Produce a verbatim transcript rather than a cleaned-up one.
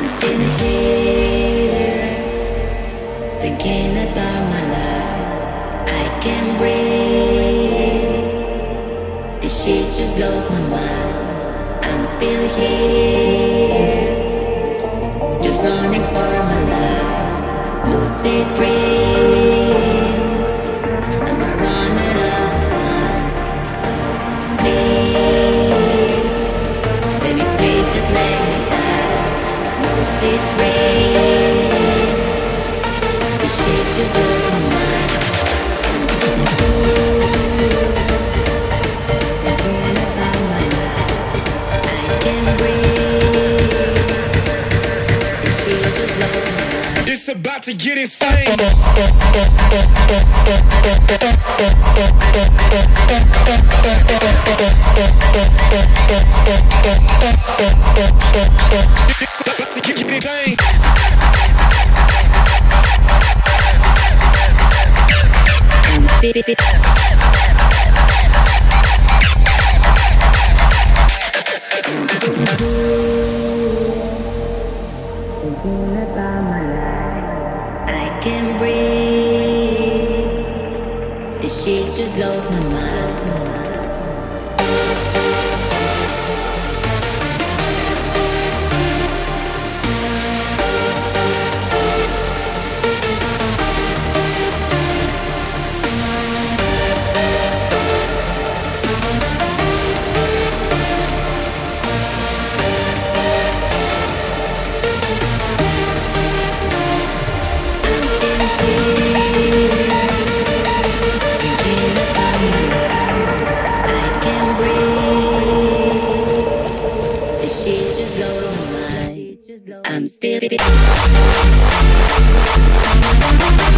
still here, thinking about my life. I can't breathe. This shit just blows my mind. I'm still here, just running for my life. Lucid dreams, and we're running out of time. So please, baby, please just let me die. Lucid dreams, this shit just blows my mind. Thinking about my life, I can't breathe. This shit just blows my mind. It's about to get insane. It's about to get insane. I'm still thinking about my life. I can't breathe. This shit just blows my mind. I'm still